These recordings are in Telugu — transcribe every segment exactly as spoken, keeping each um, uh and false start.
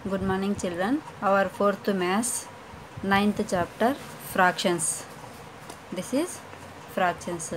Good morning children. Our fourth maths, ninth chapter, fractions. This is fractions.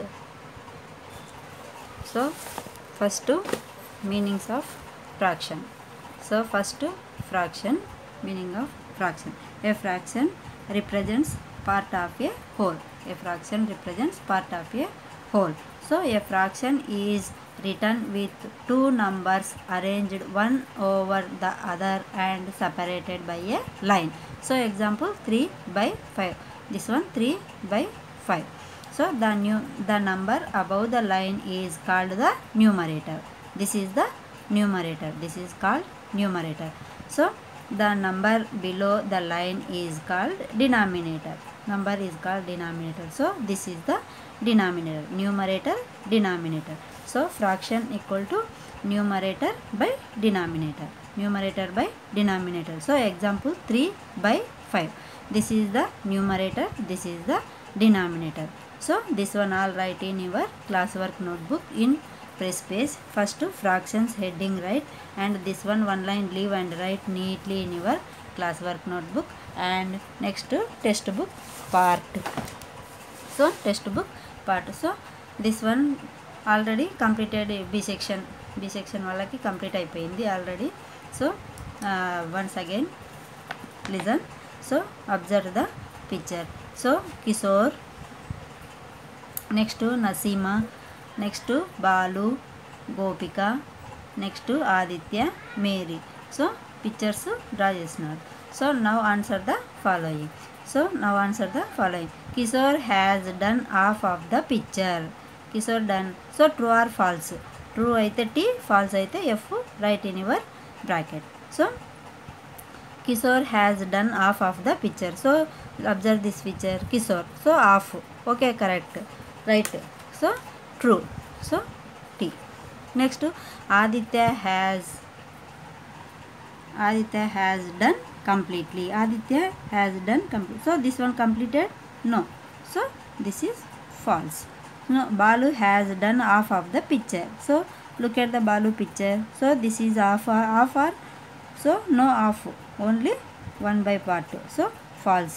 So first meanings of fraction. So first fraction, meaning of fraction. A fraction represents part of a whole. A fraction represents part of a whole. So a fraction is written with two numbers arranged one over the other and separated by a line. So example three by five. This one three by five. So the new the number above the line is called the numerator. This is the numerator. This is called numerator. So the number below the line is called denominator. Number is called denominator. So this is the denominator. Numerator, denominator. So fraction equal to numerator by denominator. Numerator by denominator. So example three by five. This is the numerator. This is the denominator. So this one all write in your classwork notebook in press page. First fractions heading write, and this one one line leave and write neatly in your classwork notebook. And next textbook part. So textbook part. So this one already completed B section. B section వాళ్ళకి complete అయిపోయింది already. So uh, once again listen. So observe the picture. So Kishore, next to Nasima, next to Balu, Gopika, next to Aditya, Mary. So pictures draw చేస్తున్నారు. So now answer the following. So now answer the following. Kishore has done half of the picture. Kishore done. So true or false? True అయితే T, false అయితే F. Write in your bracket. So Kishore has done half of the picture. So observe this picture. Kishore. So half. Okay, correct. Right. So true. So T. Next Aditya has Aditya has done completely. Aditya has done complete. So this one completed? No. So this is false. No. Balu has done half of the picture. So look at the Balu picture. So this is half or half or so no half, only one by part. So false.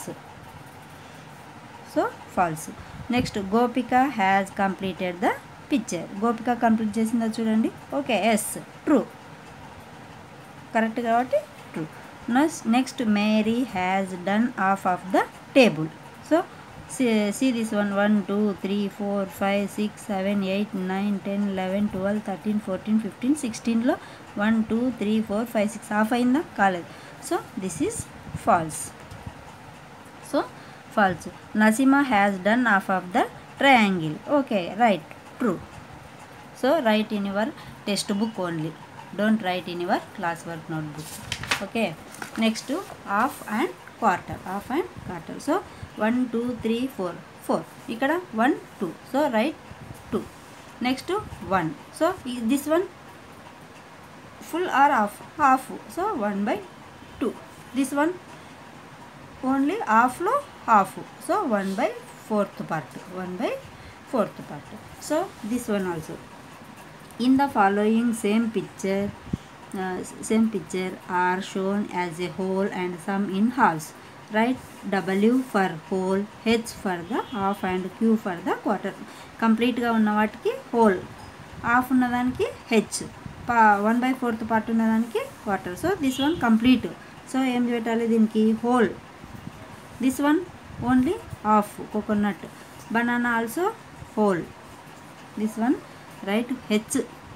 So false. Next Gopika has completed the picture. Gopika complete చేసిందా చూడండి. Okay, yes, true. Correct కాబట్టి true. Next Mary has done half of the table. So see, see this one one two three four five six seven eight nine ten eleven twelve thirteen fourteen fifteen sixteen లో one two three four five six half అయిందా కాలేదు. So this is false. So false. Nasima has done half of the triangle. Okay, right, true. So write in your textbook only. Don't write in your classwork notebook. Okay. Next half and quarter. Half and quarter. So one two three four. four. ఇక్కడ one two. So write two. Next one. So this one full or half? Half. So one by two. This one only half lo half. So one by fourth part. one by fourth part. So this one also. In the following same picture, uh, same picture are shown as a whole and some in halves. Write W for whole, H for the half and Q for the quarter. Complete గా ఉన్న వాటికి whole, half ఉన్నదానికి H, one by fourth part ఉన్నదానికి quarter. So this one complete. So ఏం పెట్టాలి దీనికి? whole. This one only half. Coconut, banana also whole. This one write H.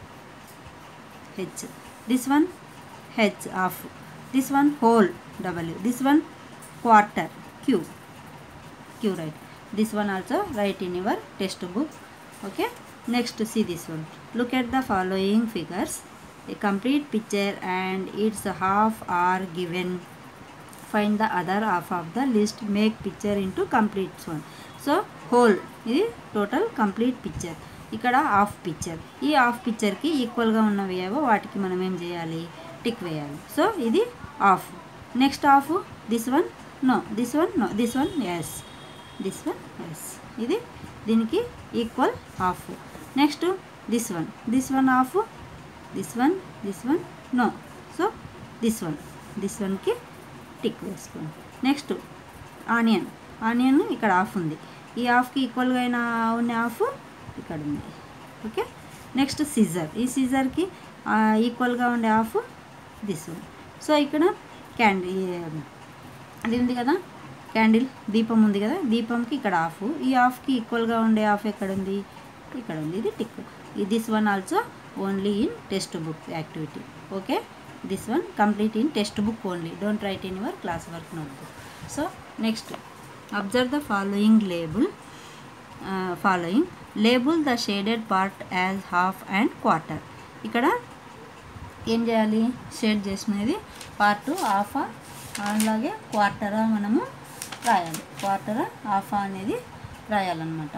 H. This one H, half. This one whole, W. This one quarter, Q. Q, right. This one also write in your textbook. Okay. Next see this one. Look at the following figures. A complete picture and its half are given. Find the other half of the list. Make picture into complete one. So whole ఇది total complete picture. ఇక్కడ హాఫ్ పిక్చర్. ఈ హాఫ్ పిక్చర్కి ఈక్వల్గా ఉన్నవి ఏవో వాటికి మనం ఏం చేయాలి? టిక్ వేయాలి. సో ఇది half. Next half this one no, this one no, this one yes, this one yes. ఇది దీనికి equal half. Next this one, this one half, this one, this one no. So this one this వన్కి టిక్ వేసుకోండి. నెక్స్ట్ ఆనియన్, ఆనియన్ ఇక్కడ హాఫ్ ఉంది, ఈ హాఫ్కి ఈక్వల్గా అయిన ఉన్న హాఫ్ ఇక్కడ ఉంది. ఓకే, నెక్స్ట్ సీజర్, ఈ సీజర్కి ఈక్వల్గా ఉండే హాఫ్ దిస్ వన్. సో ఇక్కడ క్యాండిల్ అది ఉంది కదా, క్యాండిల్ దీపం ఉంది కదా, దీపంకి ఇక్కడ హాఫ్, ఈ హాఫ్కి ఈక్వల్గా ఉండే హాఫ్ ఎక్కడ ఉంది, ఇక్కడ ఉంది, ఇది tick. This one also only in text book activity. Okay, this one complete in text book only, don't write in your class work notebook. So next observe the following label following label the shaded part as half and quarter. ఇక్కడ ఏం చేయాలి, షేడ్ చేసినది పార్ట్ హాఫ్ అలాగే క్వార్టరా మనము రాయాలి, క్వార్టరా హాఫ్ అనేది రాయాలన్నమాట.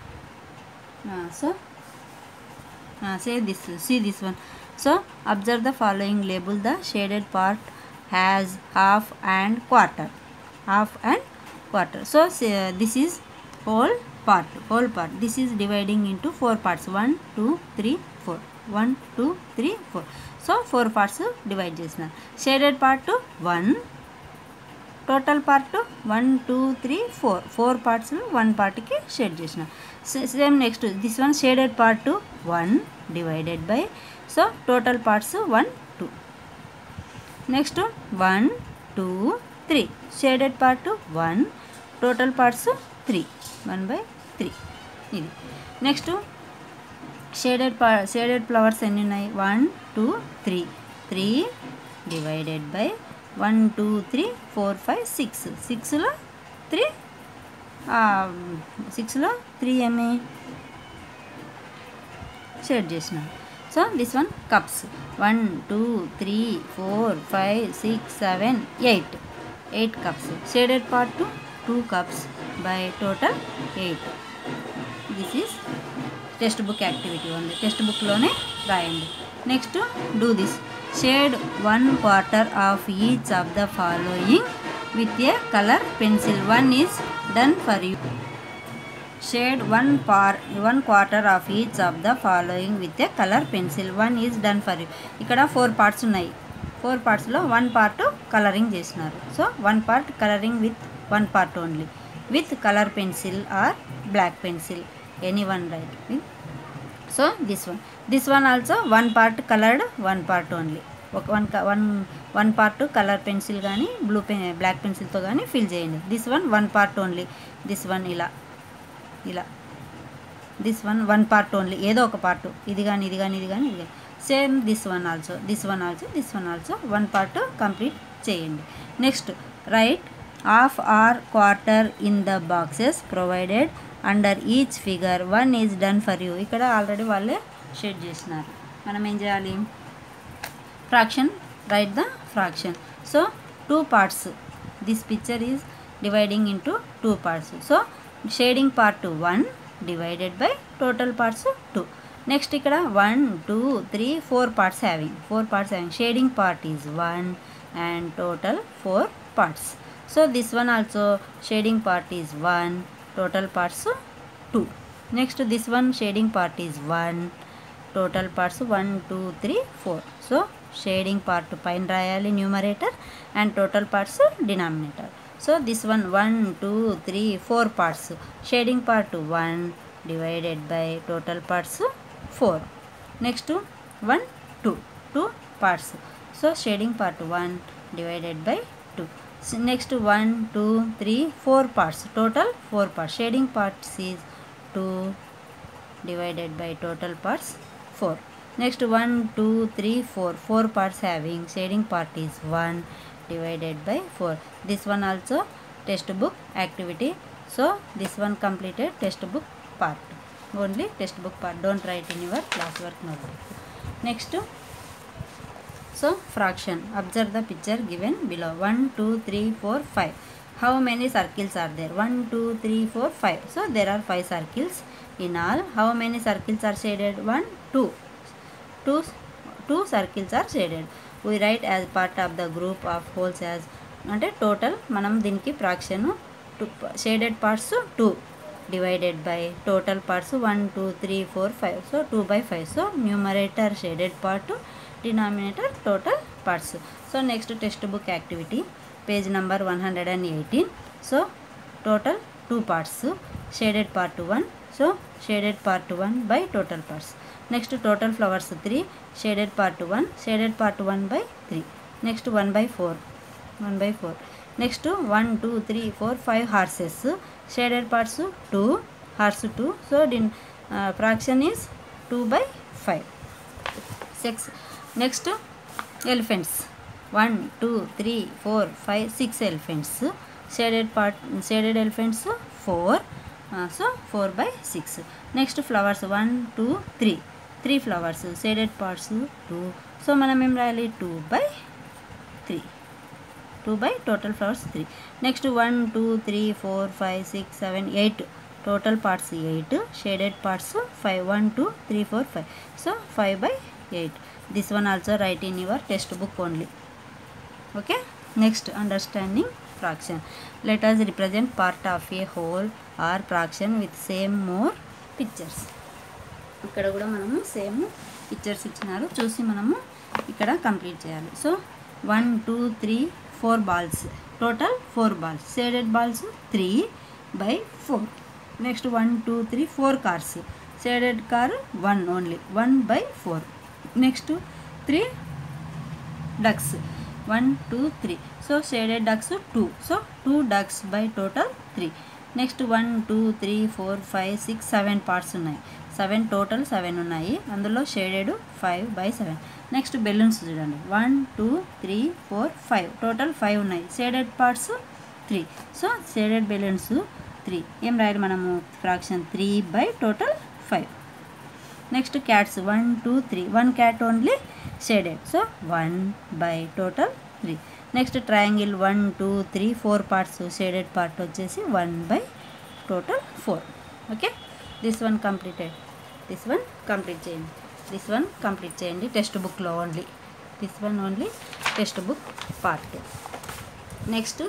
So say this see this one. So observe the following label the shaded part has half and quarter, half and quarter. So uh, this is whole part, whole part. This is dividing into four parts, one two three four, one two three four. So four parts divide chesna. Shaded part one, total part one two three four, four parts one part ki shade chesna. Same next this one shaded part one divided by, so total parts one two. Next one two three, shaded part one, total parts three, one by three. ఇది నెక్స్ట్ షేడెడ్ పా షేడెడ్ ఫ్లవర్స్ ఎన్ని ఉన్నాయి, one two three, three divided by one two three four five six, సిక్స్లో త్రీ సిక్స్లో త్రీ ఏమి షేడ్ చేసినాం. So this one cups, one two three four five six seven eight, eight cups. Shaded part two cups by total eight. This is text book activity only, text బుక్లోనే రాయండి. Next do this, shade one quarter of each of the following with a colour pencil. One is done for you. Shade one పార్ one quarter of each of the following with a colour pencil. One is done for you. ఇక్కడ ఫోర్ పార్ట్స్ ఉన్నాయి, ఫోర్ పార్ట్స్లో వన్ పార్ట్ కలరింగ్ చేసినారు. So one part colouring with one part only with colour pencil or black pencil, any one right. So this one this one also one part coloured, one part only, ఒక one one one part colour pencil కానీ బ్లూ పెన్ బ్లాక్ పెన్సిల్తో కానీ ఫిల్ చేయండి. This one one part only, this one ఇలా ఇలా, this one one part only, ఏదో ఒక పార్ట్, ఇది కానీ ఇది కానీ ఇది కానీ ఇది కానీ. Same this one also, this one also this one also one part complete చేయండి. Next write half or quarter in the boxes provided under each figure. One is done for you. ఇక్కడ ఆల్రెడీ వాళ్ళే షేడ్ చేసినారు, మనం ఏం చేయాలి, fraction, write the fraction. So two parts, this picture is dividing into two parts. So shading part one divided by total parts two. Next ఇక్కడ one two three four parts having, four parts having, shading part is one and total four parts. So this one also shading part is one, total parts two. Next this one shading part is one, total parts one two three four. So shading part పైన రాయాలి numerator and total parts denominator. So this one one two three four parts, shading part one divided by total parts four. Next one two, two parts, so shading part one divided by two. Next one two three four parts, total four parts, shading parts is two divided by total parts four. Next one two three four, four parts having shading part is one divided by four. This one also textbook activity. So this one completed textbook part, only textbook part, don't write in your classwork notebook. Next, so fraction, observe the picture given below. One two three four five. How many circles are there? One two three four five. So there are five circles in all. How many circles are shaded? One two two two circles are shaded. We write as part of the group of holes as అంటే టోటల్ మనం దీనికి fraction two shaded parts two divided by total parts one two three four five. So two by five. So numerator shaded part, denominator total parts. So next textbook activity, page number one hundred eighteen. So total two parts, shaded part one. So shaded part one by total parts. Next total flowers three, shaded part one, shaded part one by three. Next one by four, one by four. Next one, two, three, four, five horses, shaded parts two, horse two. So the uh, fraction is two by five. Six. Next elephants, one, two, three, four, five, six elephants, shaded part shaded elephants four. Uh, so four by six. Next flowers one, two, three, three flowers, shaded parts two. So మనం ఏం రాయాలి, two by three, two by total flowers three. Next one, two, three, four, five, six, seven, eight, total parts eight, shaded parts five, one, two, three, four, five. So five by eight. This one also write in your textbook only. Okay. Next, understanding fraction. Let us represent part of a whole or fraction with same more pictures. ఇక్కడ కూడా మనము సేమ్ పిక్చర్స్ ఇచ్చినారు, చూసి మనము ఇక్కడ కంప్లీట్ చేయాలి. So one, two, three, four balls, total four balls, shaded balls three by four. Next one, two, three, four cars, shaded car one only, one by four. Next three ducks, one, two, three. So shaded ducks two, so two ducks by total three. Next one, two, three, four, five, six, seven parts ఉన్నాయి, సెవెన్ టోటల్ సెవెన్ ఉన్నాయి, అందులో shaded five by seven. Next balloons చూడండి, one, two, three, four, five, total five ఉన్నాయి, shaded parts three. So shaded balloons three. ఏం రాయాలి మనము, fraction three by total five. Next cats one, two, three, one cat only shaded, so one by total three. Next triangle one, two, three, four parts, shaded part వచ్చేసి one by total four. Okay, this one completed. This one complete చేయండి, దిస్ వన్ కంప్లీట్ చేయండి టెక్స్ట్ బుక్లో only, this one only text book part. Next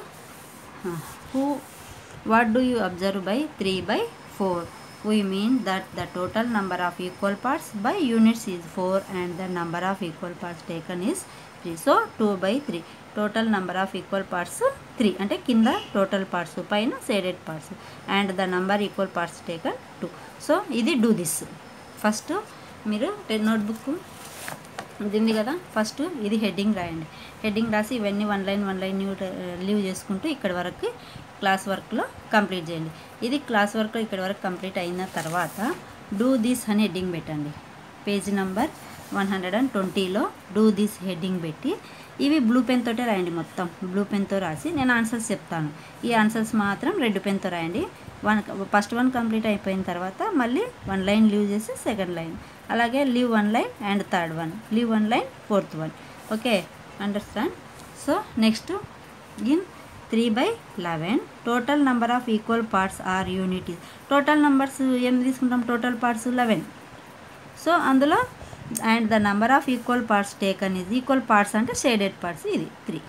who what do you observe by three by four? We mean that the total number of equal parts by units is four and the number of equal parts taken is three. So two by three. Total number of equal parts three. అంటే కింద total parts, పైన shaded parts, and the number equal parts taken two. So ఇది do this. ఫస్ట్ మీరు నోట్బుక్ ఉంది కదా, ఫస్ట్ ఇది హెడ్డింగ్ రాయండి. హెడ్డింగ్ రాసి ఇవన్నీ one line one line leave చేసుకుంటూ ఇక్కడ వరకు క్లాస్ వర్క్లో కంప్లీట్ చేయండి. ఇది క్లాస్ వర్క్లో ఇక్కడ వరకు కంప్లీట్ అయిన తర్వాత డూ దిస్ అని హెడ్డింగ్ పెట్టండి. Page number one hundred and ట్వంటీలో డూ దిస్ హెడ్డింగ్ పెట్టి ఇవి బ్లూ పెన్ తోటే రాయండి. మొత్తం బ్లూ పెన్తో రాసి నేను ఆన్సర్స్ చెప్తాను, ఈ ఆన్సర్స్ మాత్రం రెడ్ పెన్తో రాయండి. వన్ ఫస్ట్ వన్ కంప్లీట్ అయిపోయిన తర్వాత మళ్ళీ వన్ లైన్ లీవ్ చేసి సెకండ్ లైన్, అలాగే leave one line and third one, leave one line fourth one. Okay, understand? So next in three by eleven total number of equal parts are unities. Total numbers ఏం తీసుకుంటాం, టోటల్ పార్ట్స్ లెవెన్. సో అందులో and the number of equal parts taken is, equal parts అంటే షేడెడ్ పార్ట్స్ ఇది three.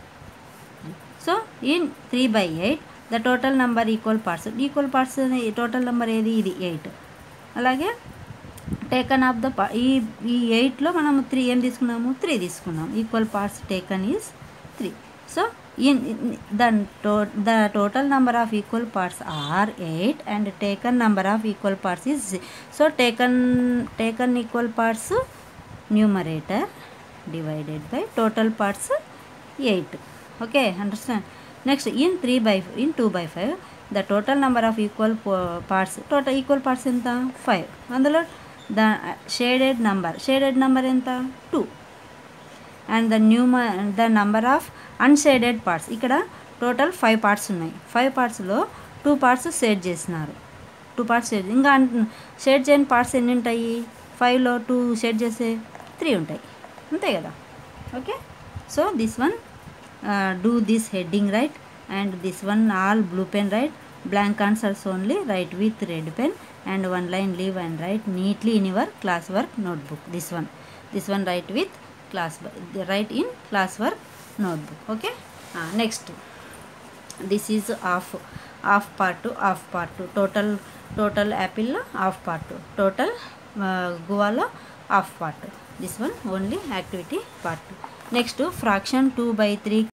So in three by eight the total number equal parts, equal parts total number ఏది, ఇది ఎయిట్. అలాగే టేకన్ ఆఫ్ ద ఈ ఈ ఎయిట్లో మనము త్రీ ఏం తీసుకున్నాము, త్రీ తీసుకున్నాము. Equal parts taken is three. So in the to, the total number of equal parts are eight and taken number of equal parts is zero. So taken taken equal parts numerator divided by total parts eight. Okay, understand? Next in three by in two by five the total number of equal parts, total equal parts enta five. అందులో the shaded number shaded number enta two and the numer the number of unshaded parts, ఇక్కడ టోటల్ ఫైవ్ పార్ట్స్ ఉన్నాయి, ఫైవ్ పార్ట్స్లో టూ పార్ట్స్ షేడ్ చేసినారు, టూ పార్ట్స్ షేడ్. ఇంకా షేడ్ చేయని పార్ట్స్ ఎన్ని ఉంటాయి, ఫైవ్లో టూ షేడ్ చేసే త్రీ ఉంటాయి, అంతే కదా. Okay, so this one do this heading write and this one all blue pen write, blank answers only write with red pen and one line leave and write neatly in your classwork notebook. This one this one write with class write in classwork notebook. Okay, uh, next this is half half part to half part to total total apple half part to total uh, guava half part. This one only activity part two. Next, fraction two by three